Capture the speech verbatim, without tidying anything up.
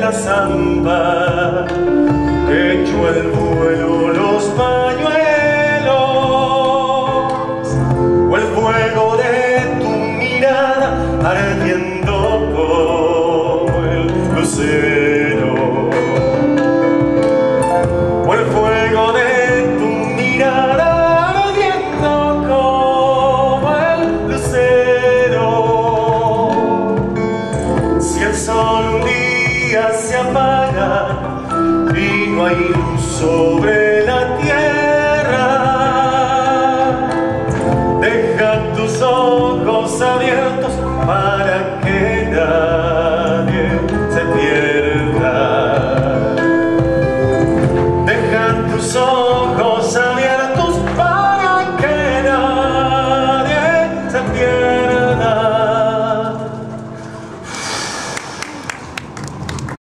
la zamba, echó el vuelo los pañuelos, o el fuego de tu mirada ardiendo como el lucero, o el fuego de tu mirada ardiendo como el lucero. Si el sol un día se apaga y no hay luz sobre la tierra, deja tus ojos abiertos para que nadie se pierda. Deja tus ojos